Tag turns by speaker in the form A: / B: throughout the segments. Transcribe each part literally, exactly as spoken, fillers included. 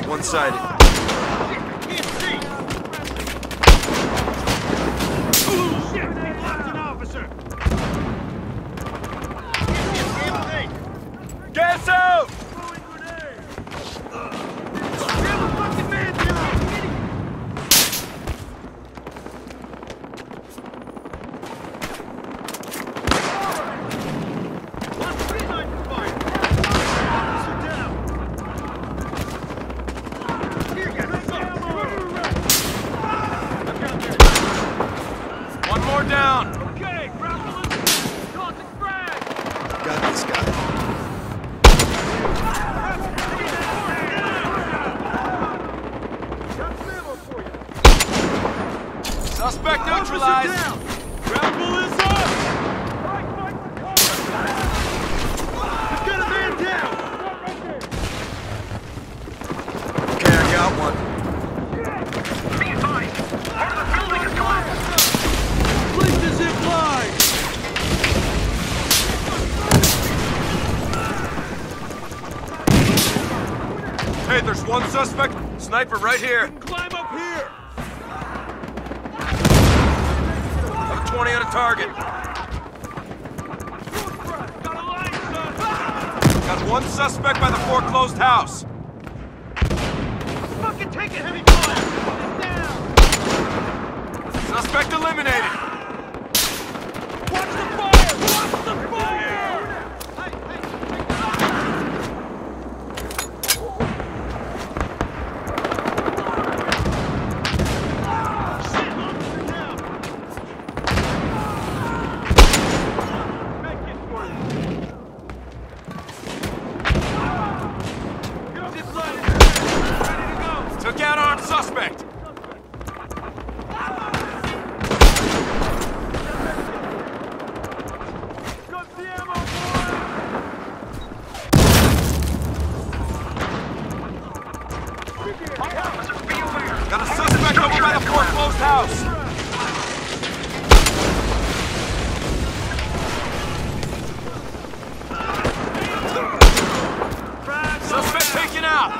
A: One-sided.
B: Can't see! Oh, shit! They lost an officer!
A: Gas out!
B: One more down. Okay, grapple is tossing frag.
A: Got this guy. Suspect neutralized.
B: Grapple is up. We've got a man down.
A: Okay, I got one.
B: Be advised. Part of the building is collapsed. Place the zip line.
A: Hey, there's one suspect. Sniper right here.
B: Climb up here.
A: Got a twenty on a target.
B: Got a line, son.
A: Got one suspect by the foreclosed house.
B: Fucking take it, heavy fire. Down.
A: Suspect eliminated.
B: Watch the fire. Watch the fire. Hey, hey, take that out. Shit, officer down. Make it for you. Zip line is ready to go.
A: Took out armed suspect.
B: Got the ammo, boy. Officers, be aware.
A: Got a suspect over by the foreclosed house. Suspect taken out.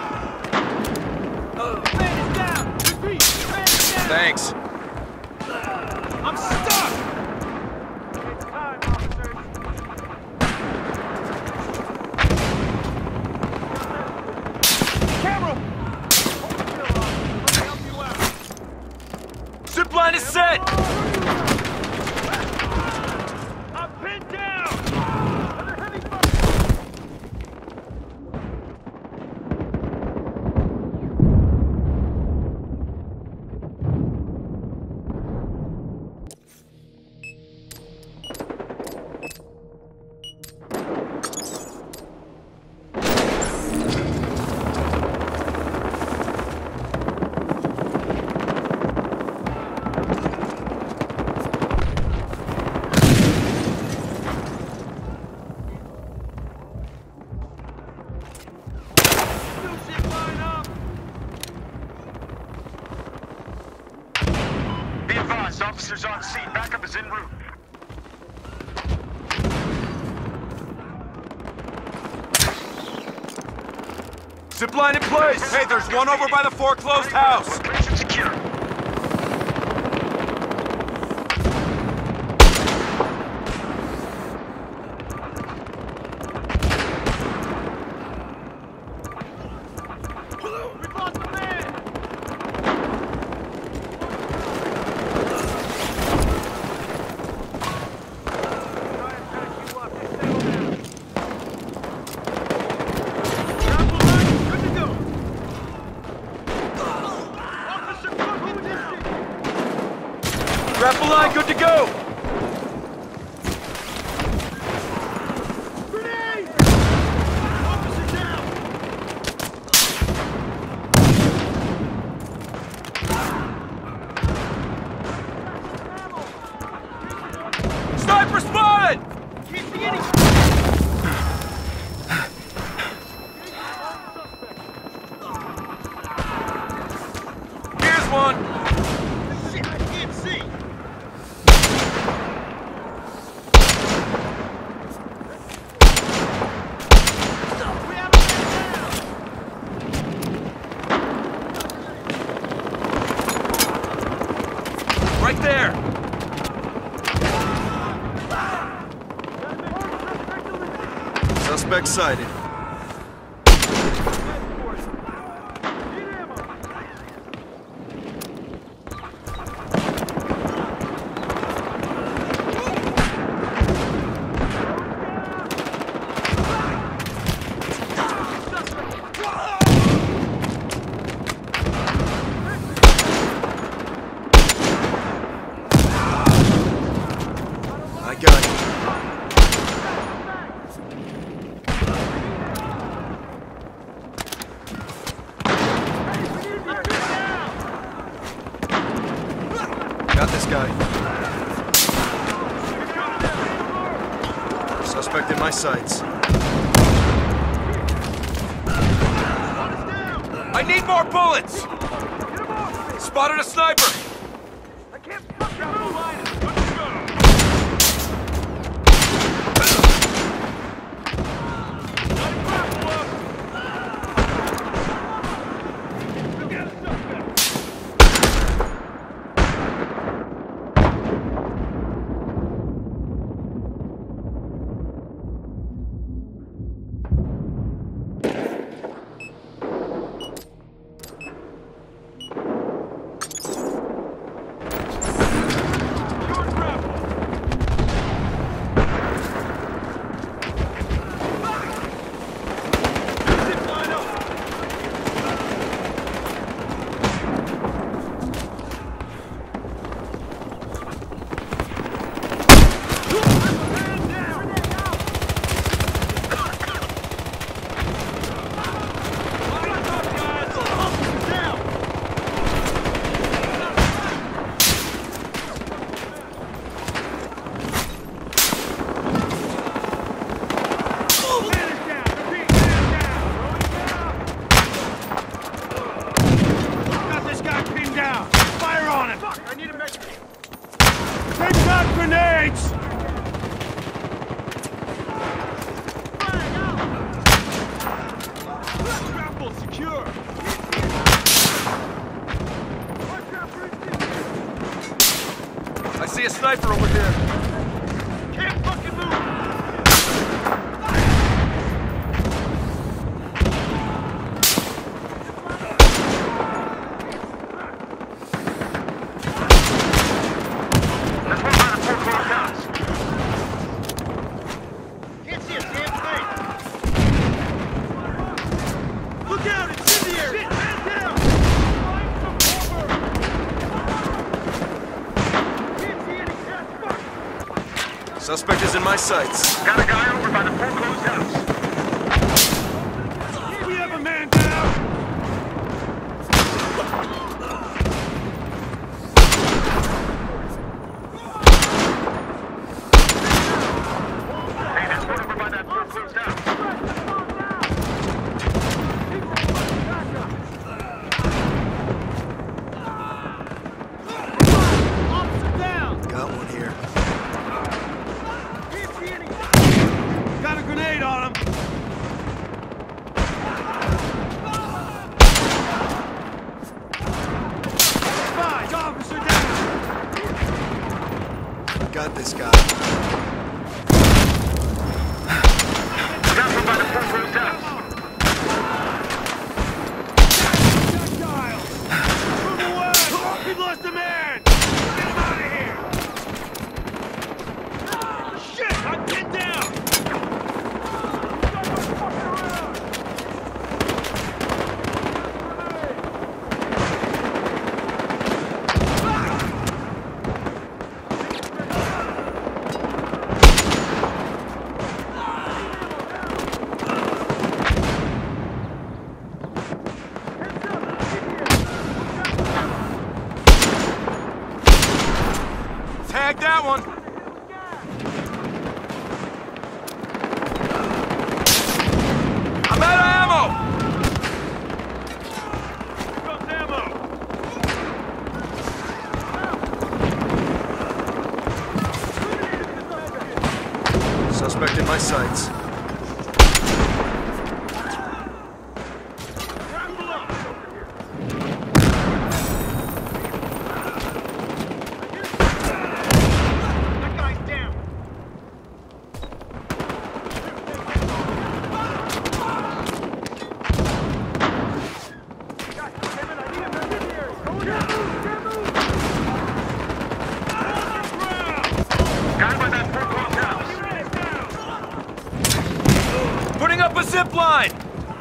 B: Man is down. Repeat, man is down.
A: Thanks.
B: I'm stuck. It's time, officers. Camera. Hold still, officer. Let me help you out.
A: Zip line is set.
B: I'm pinned down. Another heavy fire. New ship line up.
C: Be advised, officers on scene. Backup is en route.
A: Zip line in place. Hey, there's one over by the foreclosed house.
C: Location secure.
B: We've lost the man. Try and patch you up. Just settle down. Grapple line, good to go. Officer, fucking distance.
A: Grapple line, good to go.
B: Grenade! Officer down.
A: Sniper spotted.
B: Can't see any.
A: Here's one.
B: Shit, I can't see.
A: there! Suspect sighted. I got it. Got this guy. Suspect in my sights. I need more bullets! Spotted a sniper!
B: I can't fucking move! Let's go! Grenades! Grapple secure!
A: I see a sniper over here.
B: Can't fucking move!
A: Suspect is in my sights.
C: Got a guy over by the foreclosed house.
B: We have a man down!
C: Hey, there's one over by that foreclosed house.
B: Officer down!
A: Got one here.
B: Got a grenade on him! Five, officer down!
A: Got this guy.
C: Got one by the foreclosed house.
B: Projectiles! Move away! We've lost a man! Get him out of here! Shit! I'm pinned down!
A: Tag that one! I'm out of ammo!
B: Here comes ammo!
A: Suspect in my sights.
B: Grapple up!
A: zip line!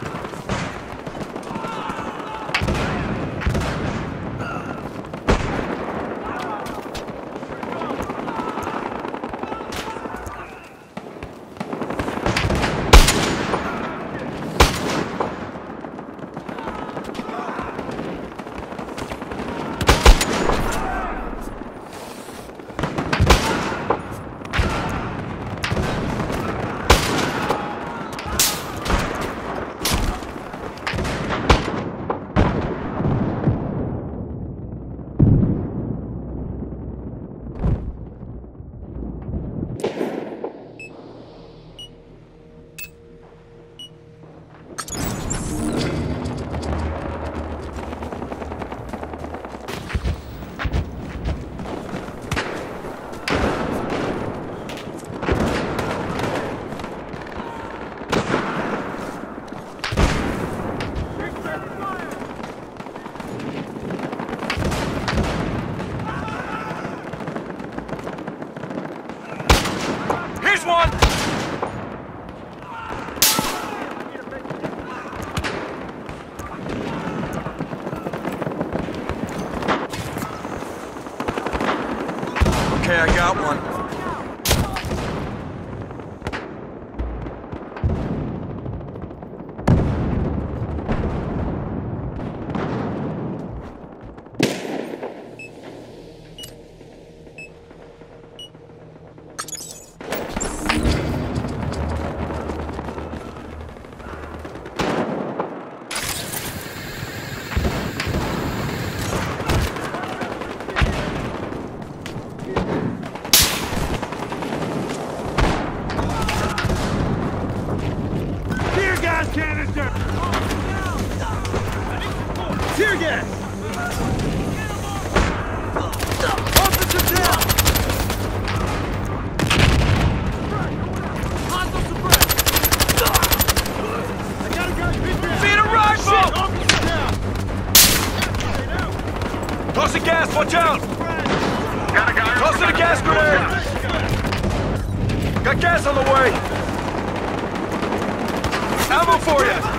A: Here's one! Okay, I got one.
B: Canister! Tear gas! Officer down! Hostile suppressed! I got a guy!
A: Feed a rifle!
B: Officer down!
A: Tossing gas, watch out!
C: Got a guy.
A: Tossing a gas grenade! Got gas on the way! Ammo for you!